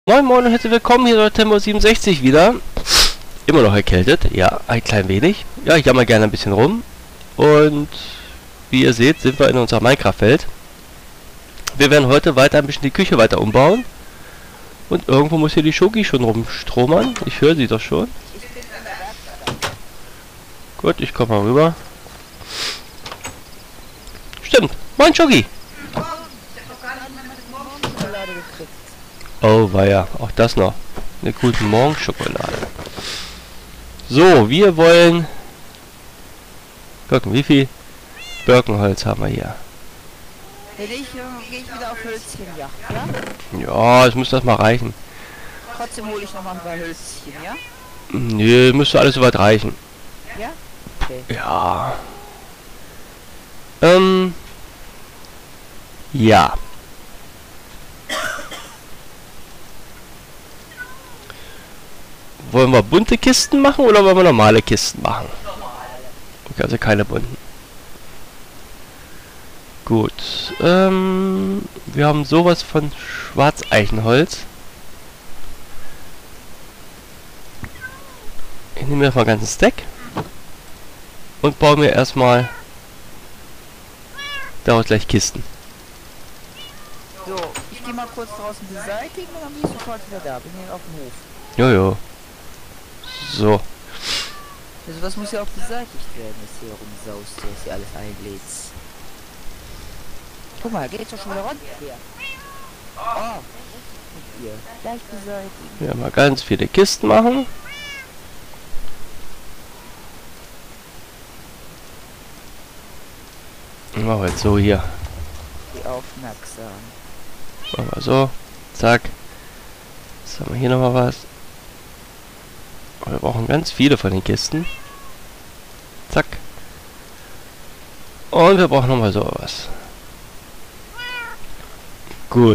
Moin Moin und herzlich willkommen, hier ist Tempo 67 wieder. Immer noch erkältet, ja, ein klein wenig. Ja, ich jammer gerne ein bisschen rum. Und wie ihr seht, sind wir in unserer Minecraft-Welt. Wir werden heute weiter ein bisschen die Küche weiter umbauen. Und irgendwo muss hier die Schoki schon rumstromern. Ich höre sie doch schon. Gut, ich komme mal rüber. Stimmt, moin Schoki! Oh, weia, auch das noch. Eine gute Morgenschokolade. So, wir wollen... Gucken, wie viel Birkenholz haben wir hier? Wenn ich gehe ich wieder auf Hölzchenjagd, ja? Ja, es muss das mal reichen. Trotzdem hole ich nochmal ein paar Hölzchen, ja? Nö, müsste alles soweit reichen. Ja? Okay. Ja. Ja. Wollen wir bunte Kisten machen oder wollen wir normale Kisten machen? Okay, also keine bunten. Gut. Wir haben sowas von Schwarzeichenholz. Ich nehme mir mal einen ganzen Stack. Und baue mir erstmal daraus gleich Kisten. So, ich gehe mal kurz draußen beseitigen und dann bin ich sofort wieder da. Bin hier auf dem Hof. Jojo. So. Also was muss ja auch beseitigt werden, dass hier rumsaust, dass hier alles einlädt. Guck mal, geht doch schon wieder runter hier. Oh, mit ihr. Gleich beseitigen. Ja, mal ganz viele Kisten machen. Machen wir jetzt so hier. Die aufmerksam. Machen wir so. Zack. Jetzt haben wir hier nochmal was. Wir brauchen ganz viele von den Kisten. Zack. Und wir brauchen nochmal sowas. Gut.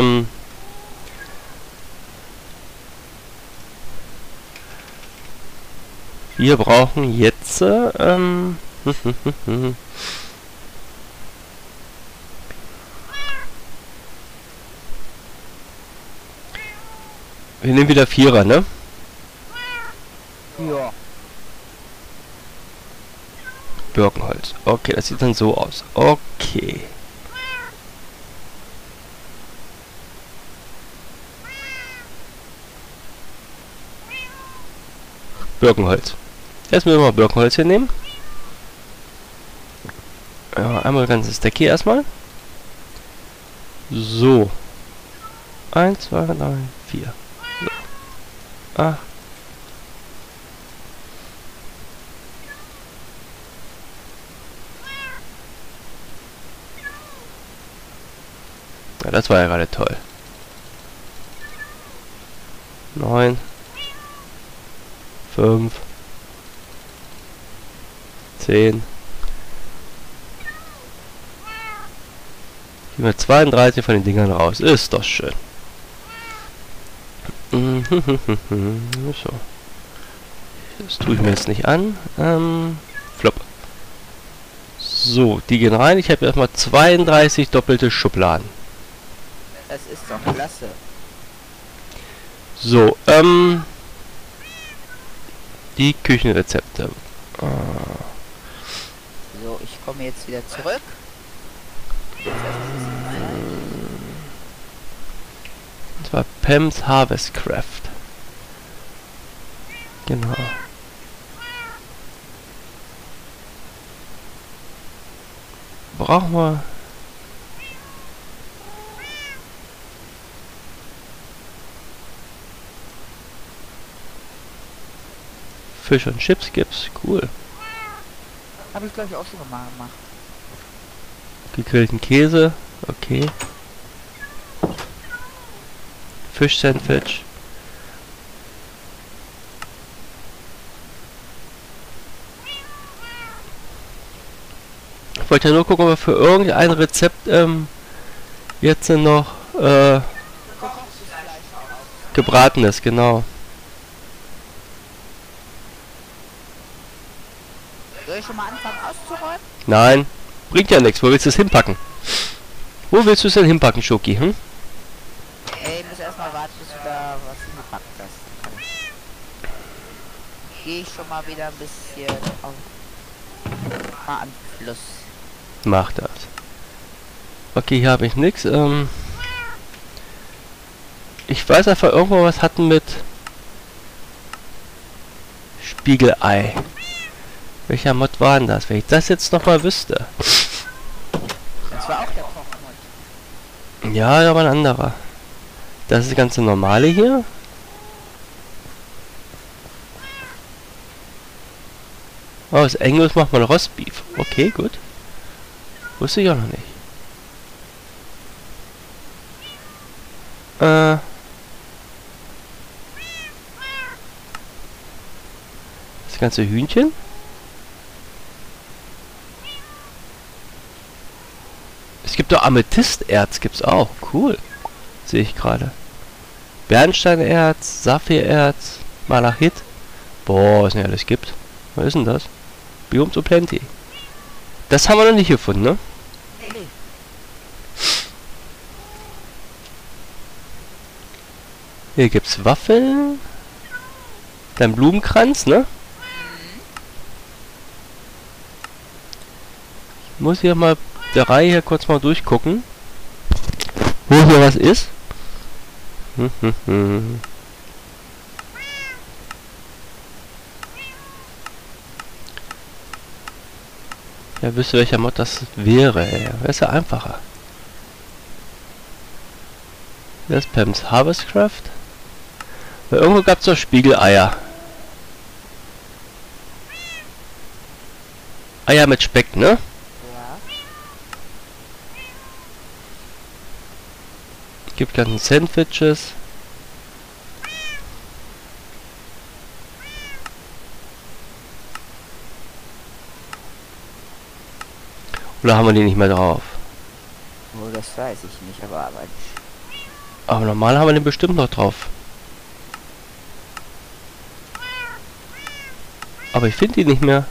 Wir brauchen jetzt wir nehmen wieder Vierer, ne? Ja. Birkenholz. Okay, das sieht dann so aus. Okay. Birkenholz. Jetzt müssen wir mal Birkenholz hier nehmen. Ja, einmal ein ganzes Deck hier erstmal. So. 1, 2, 3, 4. So. 8. Ja, das war ja gerade toll. 9. 5. 10. Gehen wir 32 von den Dingern raus. Ist doch schön. So. Das tue ich mir jetzt nicht an. Flop. So, die gehen rein. Ich habe erstmal 32 doppelte Schubladen. Das ist doch klasse. So, die Küchenrezepte. So, ich komme jetzt wieder zurück. Jetzt erstmal ein bisschen Zeit. Das war Pam's Harvest Craft. Genau. Brauchen wir... Fisch und Chips gibt's. Cool. Habe ich glaube ich auch schon mal gemacht. Gegrillten Käse. Okay. Fisch-Sandwich. Ich wollte ja nur gucken, ob wir für irgendein Rezept jetzt noch gebraten ist, genau. Soll ich schon mal anfangen auszuräumen? Nein, bringt ja nichts. Wo willst du es hinpacken? Wo willst du es denn hinpacken, Schoki? Hm? Ey, muss erstmal warten, bis da was hingepackt hast. Gehe ich schon mal wieder ein bisschen auf mal an den Fluss. Mach das. Okay, hier habe ich nichts. Ich weiß einfach, irgendwo was hatten mit Spiegelei. Welcher Mod war denn das? Wenn ich das jetzt noch mal wüsste. Das war auch der Kochmod. Ja, aber ein anderer. Das ist das ganze normale hier. Oh, aus Englisch macht man Rostbeef. Okay, gut. Wusste ich auch noch nicht. Das ganze Hühnchen. Es gibt doch Amethysterz, gibt's auch. Cool. Sehe ich gerade. Bernsteinerz, Saphirerz, Malachit. Boah, was es nicht alles gibt. Was ist denn das? Biom so plenty. Das haben wir noch nicht gefunden, ne? Nee. Hier gibt's Waffeln. Dann Blumenkranz, ne? Ich muss hier mal der Reihe hier kurz mal durchgucken, wo hier was ist. Ja, wisst ihr, welcher Mod das wäre, ey. Wäre es ja einfacher. Das ist Pam's Harvestcraft. Weil irgendwo gab es doch Spiegeleier. Eier mit Speck, ne? Ja. Gibt ganzen Sandwiches. Oder haben wir die nicht mehr drauf? Oh, das weiß ich nicht, Aber normal haben wir den bestimmt noch drauf. Aber ich finde die nicht mehr.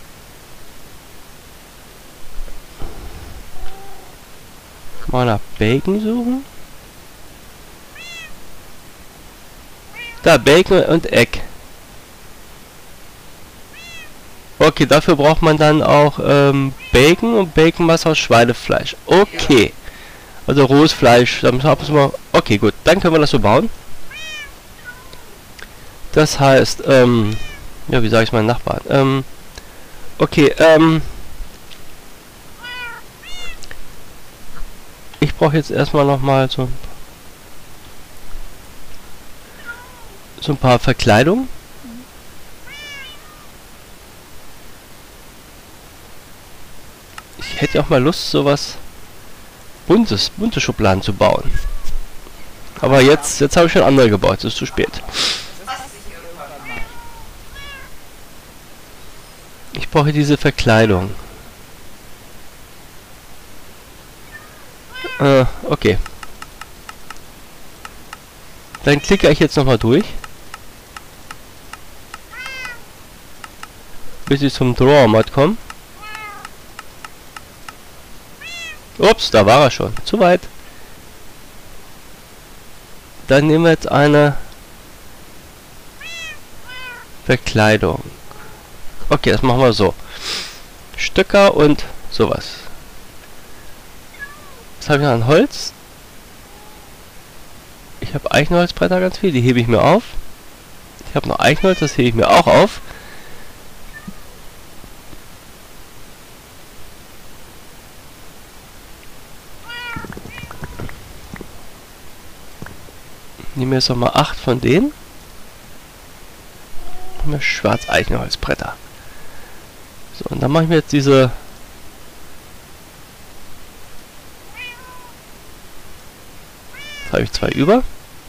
Mal nach Bacon suchen. Da, Bacon und Egg. Okay, dafür braucht man dann auch Bacon und Baconmasse aus Schweinefleisch. Okay. Also rohes Fleisch. Dann müssen wir, okay, gut. Dann können wir das so bauen. Das heißt, ja, wie sage ich meinen Nachbarn? Okay, ich brauche jetzt erstmal nochmal so ein paar Verkleidungen. Ich hätte auch mal Lust, sowas bunte Schubladen zu bauen. Aber jetzt habe ich schon andere gebaut, es ist zu spät. Ich brauche diese Verkleidung. Okay. Dann klicke ich jetzt nochmal durch. Bis ich zum Draw-Mod komme. Ups, da war er schon. Zu weit. Dann nehmen wir jetzt eine Verkleidung. Okay, das machen wir so. Stöcker und sowas. Was habe ich noch an Holz? Ich habe Eichenholzbretter ganz viel, die hebe ich mir auf. Ich habe noch Eichenholz, das hebe ich mir auch auf. Nehmen wir jetzt noch mal 8 von denen. Schwarz-Eichenholzbretter. So, und dann mache ich mir jetzt diese Jetzt habe ich 2 über.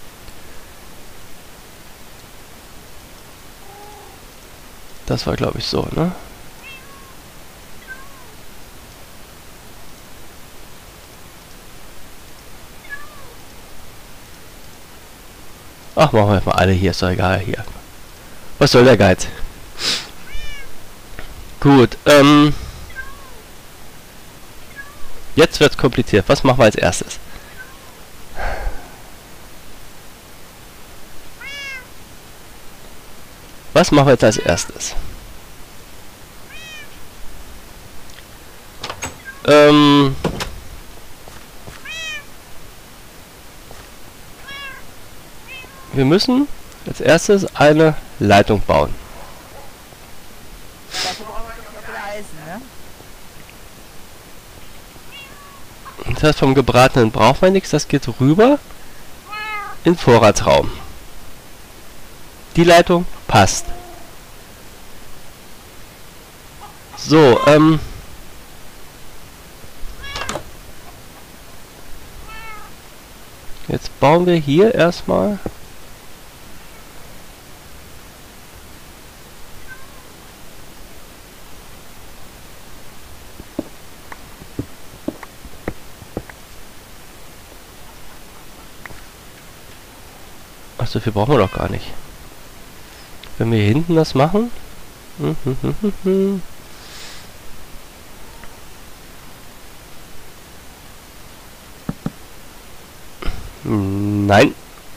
Das war, glaube ich, so, ne? Ach, machen wir mal alle hier, ist doch egal, hier. Was soll der Geiz? Gut, jetzt wird's kompliziert. Was machen wir als erstes? Was machen wir jetzt als erstes? Wir müssen als erstes eine Leitung bauen. Dafür brauchen wir doch wieder Eisen, ne? Das heißt, vom Gebratenen brauchen wir nichts. Das geht rüber in den Vorratsraum. Die Leitung passt. So, jetzt bauen wir hier erstmal so viel brauchen wir doch gar nicht. Wenn wir hier hinten das machen. Nein.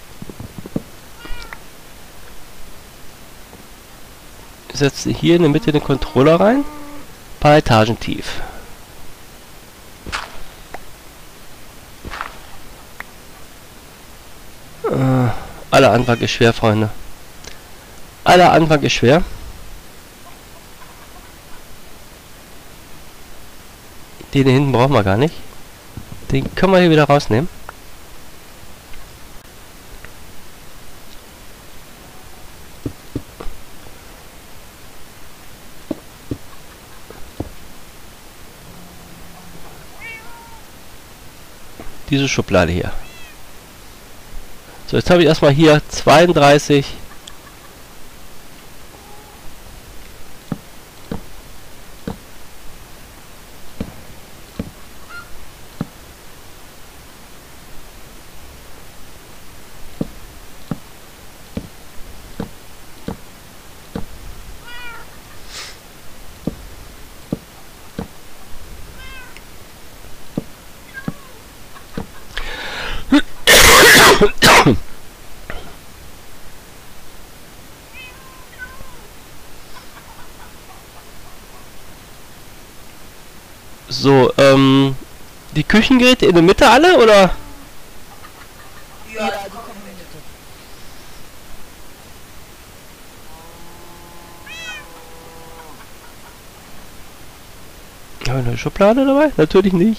Wir setzen hier in der Mitte den Controller rein. Ein paar Etagen tief. Aller Anfang ist schwer, Freunde. Aller Anfang ist schwer. Den hier hinten brauchen wir gar nicht. Den können wir hier wieder rausnehmen. Diese Schublade hier. So, jetzt habe ich erstmal hier 32. So, die Küchengeräte in der Mitte alle, oder? Ja, die kommen in die Mitte. Haben wir eine Schublade dabei? Natürlich nicht.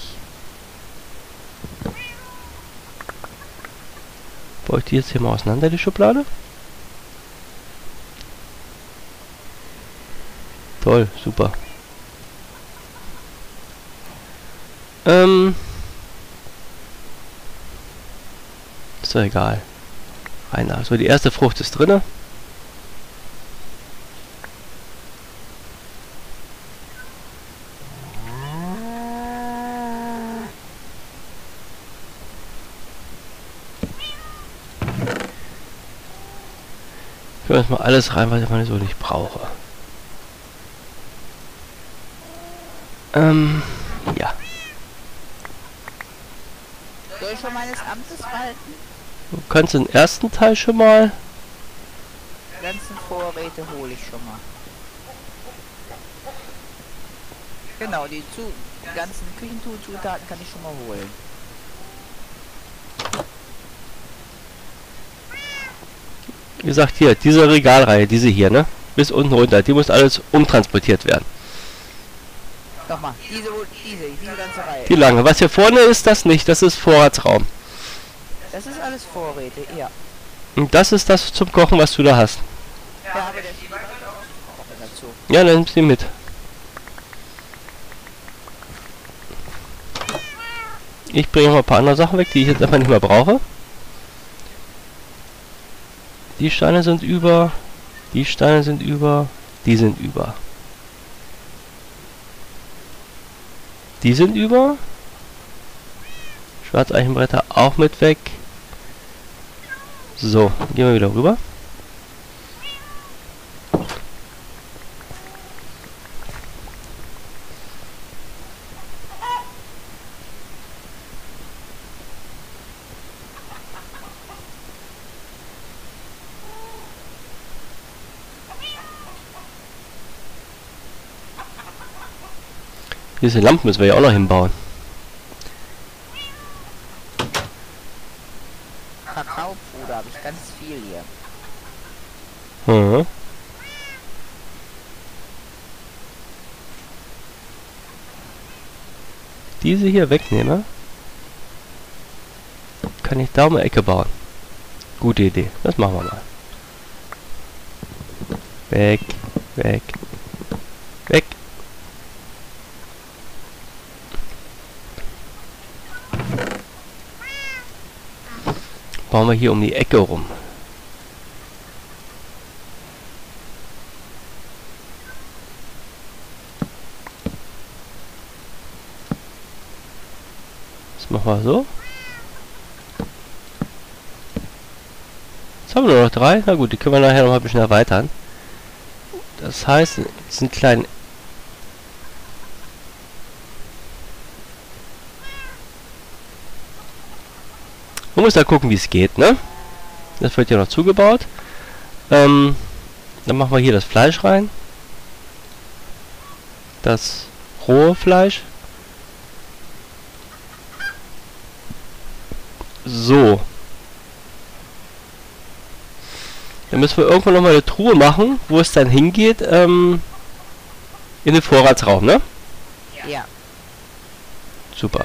Baue ich die jetzt hier mal auseinander, die Schublade? Toll, super. Ist doch egal. Einer. So, die erste Frucht ist drinne. Ich will jetzt mal alles rein, was ich mal so nicht brauche. Ja. Soll ich schon meines Amtes walten? Du kannst den ersten Teil schon mal. Die ganzen Vorräte hole ich schon mal. Genau, die ganzen Küchenzutaten kann ich schon mal holen. Wie gesagt, hier, diese Regalreihe, diese hier, ne? Bis unten runter, die muss alles umtransportiert werden. Nochmal, diese ganze Reihe. Die lange. Was hier vorne ist, das nicht, das ist Vorratsraum. Das ist alles Vorräte, ja. Und das ist das zum Kochen, was du da hast. Ja, aber der steht dazu. Ja, dann nimm sie mit. Ich bringe mal ein paar andere Sachen weg, die ich jetzt einfach nicht mehr brauche. Die Steine sind über. Die Steine sind über. Die sind über. Die sind über. Schwarzeichenbretter auch mit weg. So, gehen wir wieder rüber. Diese Lampen müssen wir ja auch noch hinbauen. Kakaopuder habe ich ganz viel hier. Mhm. Diese hier wegnehme, kann ich da um die Ecke bauen. Gute Idee. Das machen wir mal. Weg, weg, weg. Bauen wir hier um die Ecke rum. Das machen wir so. Jetzt haben wir nur noch 3. Na gut, die können wir nachher noch mal ein bisschen erweitern. Das heißt, es sind kleinen... Man muss da gucken, wie es geht, ne? Das wird ja noch zugebaut. Dann machen wir hier das Fleisch rein. Das rohe Fleisch. So. Dann müssen wir irgendwann nochmal eine Truhe machen, wo es dann hingeht, in den Vorratsraum, ne? Ja. Super.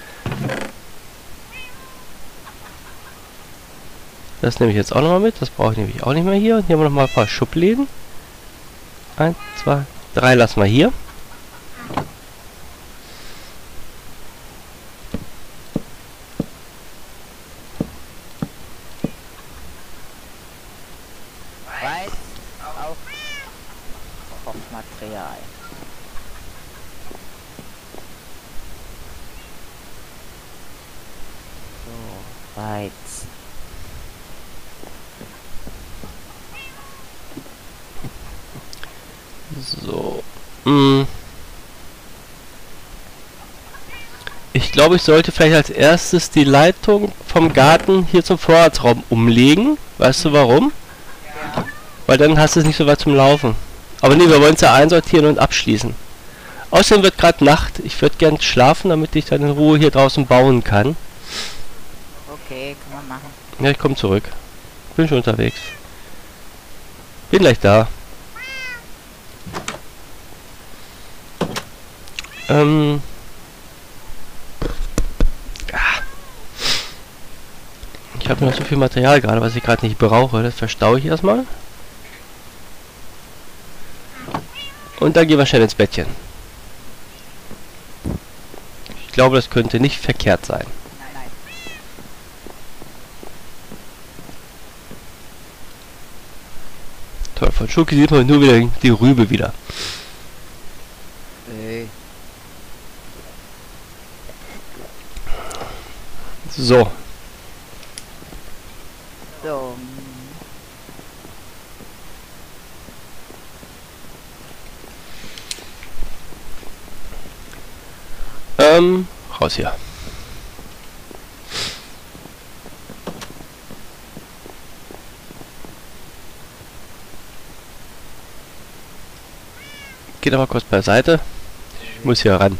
Das nehme ich jetzt auch nochmal mit. Das brauche ich nämlich auch nicht mehr hier. Und hier haben wir nochmal ein paar Schubläden. 1, 2, 3 lassen wir hier. Weiß auch Kochmaterial. So, Weizen. So. Ich glaube, ich sollte vielleicht als erstes die Leitung vom Garten hier zum Vorratsraum umlegen. Weißt du warum? Ja. Weil dann hast du es nicht so weit zum Laufen. Aber nee, wir wollen es ja einsortieren und abschließen. Außerdem wird gerade Nacht. Ich würde gern schlafen, damit ich dann in Ruhe hier draußen bauen kann. Okay, kann man machen. Ja, ich komme zurück. Bin schon unterwegs. Bin gleich da. Ich habe noch so viel Material gerade, was ich gerade nicht brauche. Das verstaue ich erstmal. Und dann gehen wir schnell ins Bettchen. Ich glaube, das könnte nicht verkehrt sein. Nein, nein. Toll, von Schoki sieht man nur wieder die Rübe wieder. So. So. Raus hier. Geht aber kurz beiseite. Ich muss hier ran.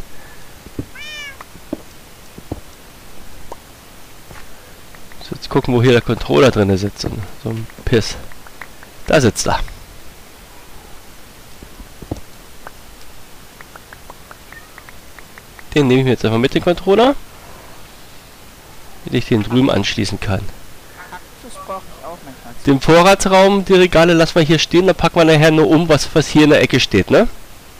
So, jetzt gucken, wo hier der Controller drin sitzt. So ein Piss. Da sitzt er. Den nehme ich mir jetzt einfach mit, den Controller. Damit ich den drüben anschließen kann. Kaktus brauche ich auch manchmal. Den Vorratsraum, die Regale lassen wir hier stehen, dann packen wir nachher nur um, was hier in der Ecke steht, ne?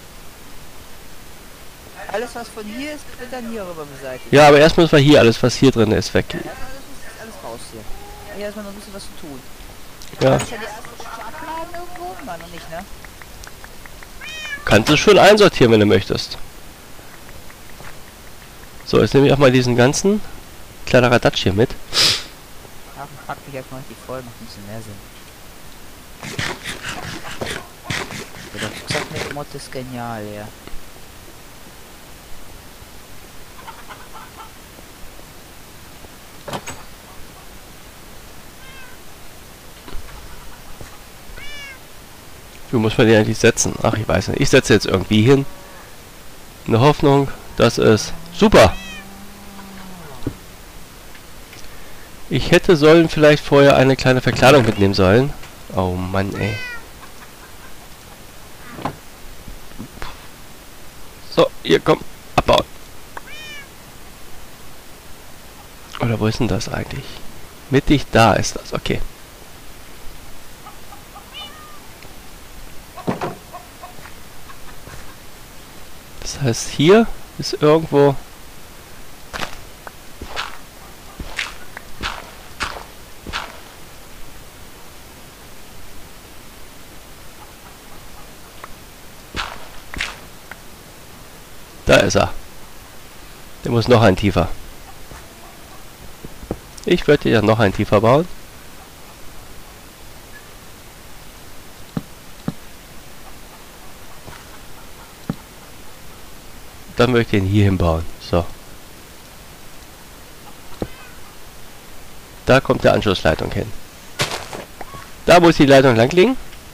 Alles was von hier ist, wird dann hier rüber beseitigt. Ja, aber erst müssen wir hier alles, was hier drin ist, weg. Ja, das ist alles raus hier. Hier erstmal noch ein bisschen was zu tun. Ja. Ist ja die erste Abladen irgendwo? Nein, noch nicht, ne? Kannst du schon einsortieren, wenn du möchtest. So, jetzt nehme ich auch mal diesen ganzen Kladderadatsch hier mit. Ach, pack mich erstmal richtig voll, macht ein bisschen mehr Sinn. Ja, der Rucksack mit Mod ist genial, ja. Wie muss man den eigentlich setzen? Ach, ich weiß nicht. Ich setze jetzt irgendwie hin. In der Hoffnung, dass es... Super! Ich hätte vielleicht vorher eine kleine Verkleidung mitnehmen sollen. Oh Mann, ey. So, hier, komm. Abbauen. Oder wo ist denn das eigentlich? Mittig da ist das, okay. Das heißt, hier ist irgendwo... Da ist er. Der muss noch ein tiefer. Ich würde ja noch ein tiefer bauen. Dann möchte ich ihn hier hinbauen. So. Da kommt der Anschlussleitung hin. Da muss die Leitung lang liegen.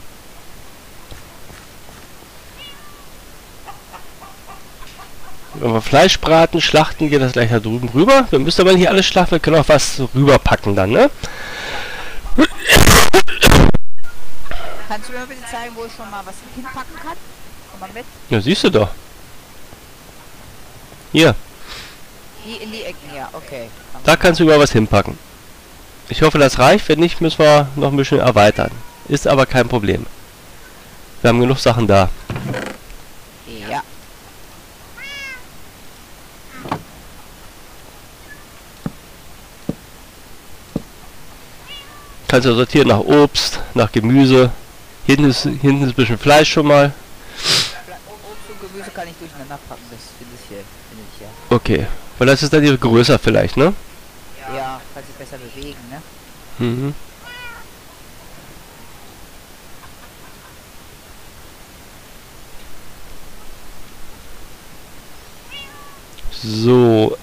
Wenn wir Fleisch braten, schlachten, geht das gleich da drüben rüber. Wir müssen aber nicht alles schlachten, wir können auch was rüberpacken dann, ne? Kannst du mir bitte zeigen, wo ich schon mal was hinpacken kann? Komm mal mit. Ja, siehst du doch. Hier, In die Ecken, ja, okay. da kannst du über was hinpacken. Ich hoffe, das reicht. Wenn nicht, müssen wir noch ein bisschen erweitern. Ist aber kein Problem. Wir haben genug Sachen da. Ja. Kannst du sortieren nach Obst, nach Gemüse. Hinten ist ein bisschen Fleisch schon mal. Obst und Gemüse kann ich durcheinander packen, das finde ich ja. Okay, weil das ist dann hier größer vielleicht, ne? Ja, kann sich besser bewegen, ne? Mhm. So,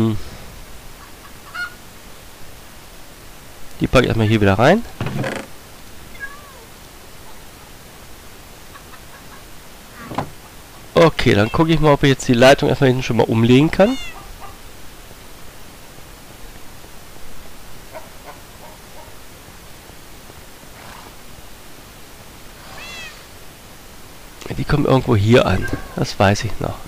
die packe ich erstmal hier wieder rein. Okay, dann gucke ich mal, ob ich jetzt die Leitung erstmal hinten schon mal umlegen kann. Die kommen irgendwo hier an. Das weiß ich noch.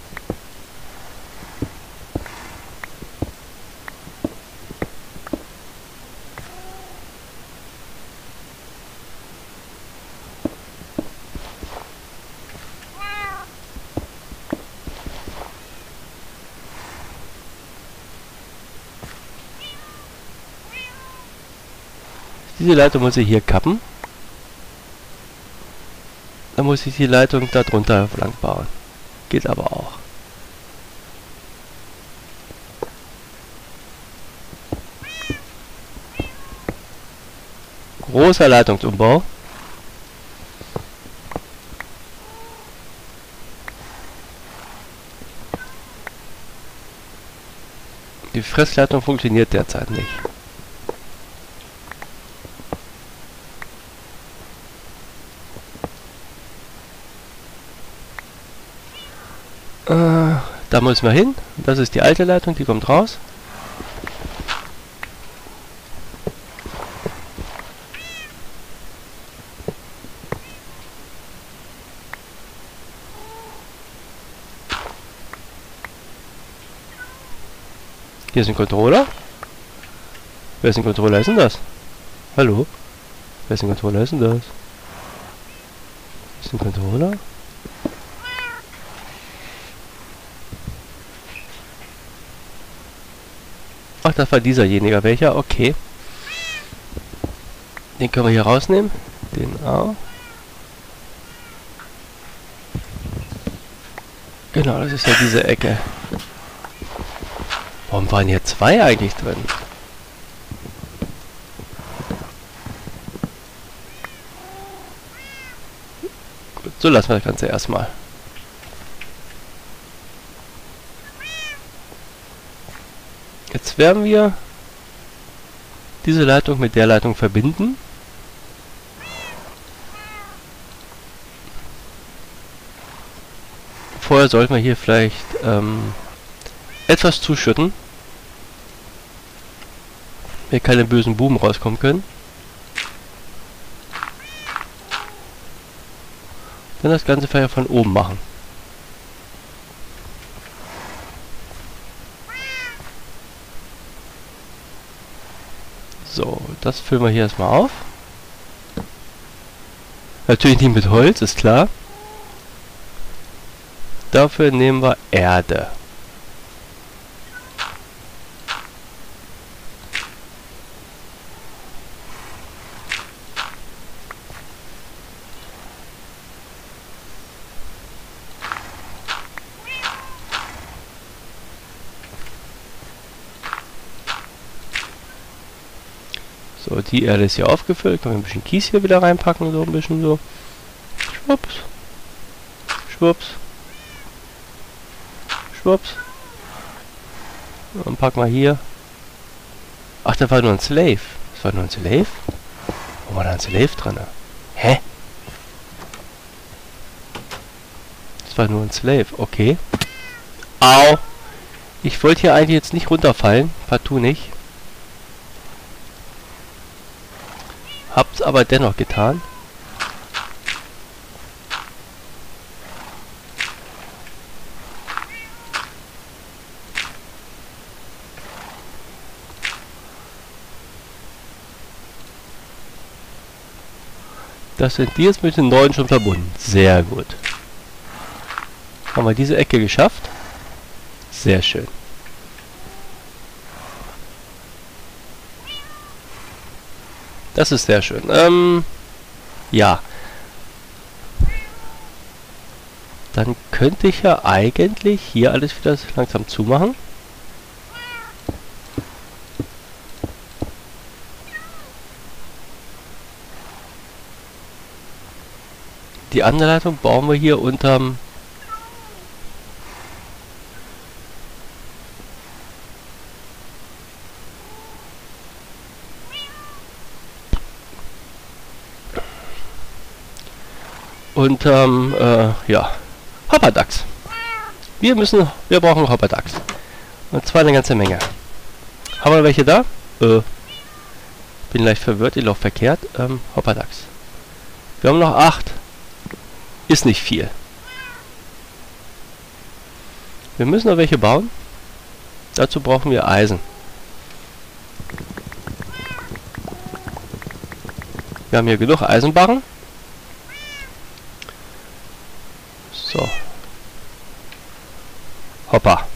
Diese Leitung muss ich hier kappen. Dann muss ich die Leitung da drunter lang bauen. Geht aber auch. Großer Leitungsumbau. Die Fressleitung funktioniert derzeit nicht. Da müssen wir hin. Das ist die alte Leitung, die kommt raus. Hier ist ein Controller. Wer ist ein Controller? Ist denn das? Hallo? Wer ist ein Controller? Ist denn das? Ist ein Controller? Ach, das war dieserjenige. Welcher? Okay. Den können wir hier rausnehmen. Den auch. Genau, das ist ja diese Ecke. Warum waren hier zwei eigentlich drin? Gut, so lassen wir das Ganze erstmal. Jetzt werden wir diese Leitung mit der Leitung verbinden. vorher sollten wir hier vielleicht etwas zuschütten. Hier keine bösen Buben rauskommen können. Dann das Ganze vielleicht von oben machen. So, das füllen wir hier erstmal auf. Natürlich nicht mit Holz, ist klar. Dafür nehmen wir Erde. So, die Erde ist hier aufgefüllt. Können wir ein bisschen Kies hier wieder reinpacken, so ein bisschen so. Schwupps. Schwupps. Schwupps. Und packen wir hier. Ach, da war nur ein Slave. Das war nur ein Slave? Wo war da ein Slave drin? Hä? Das war nur ein Slave, okay. Au! Ich wollte hier eigentlich jetzt nicht runterfallen. Partout nicht. Hab's aber dennoch getan. Das sind die jetzt mit den neuen schon verbunden. Sehr gut. Haben wir diese Ecke geschafft? Sehr schön. Das ist sehr schön. Ja. Dann könnte ich ja eigentlich hier alles wieder langsam zumachen. Die Anleitung bauen wir hier unterm ja, Hopperdachs. Wir brauchen Hopperdachs. Und zwar eine ganze Menge. Haben wir welche da? Bin leicht verwirrt, ich laufe verkehrt. Hopperdachs. Wir haben noch 8. Ist nicht viel. Wir müssen noch welche bauen. Dazu brauchen wir Eisen. Wir haben hier genug Eisenbarren. So. Hoppa.